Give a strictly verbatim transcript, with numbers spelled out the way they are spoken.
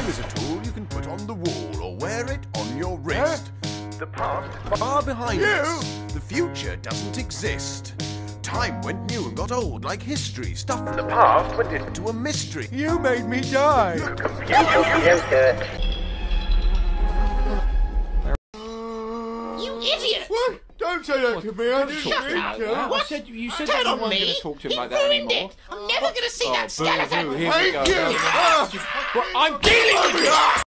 Time is a tool you can put on the wall or wear it on your wrist. The past is far behind You? us. The future doesn't exist. Time went new and got old like history. Stuff from the past went into a mystery. You made me die. You idiot! What? Don't say that to me. I didn't Shut mean up. to. What? I said you said Turn that you on weren't me. going to talk to him He like that ruined anymore. it. I'm never going to see Oh, that skeleton. boo-hoo, here we Thank go. you. Ah. Well, I'm dealing with you!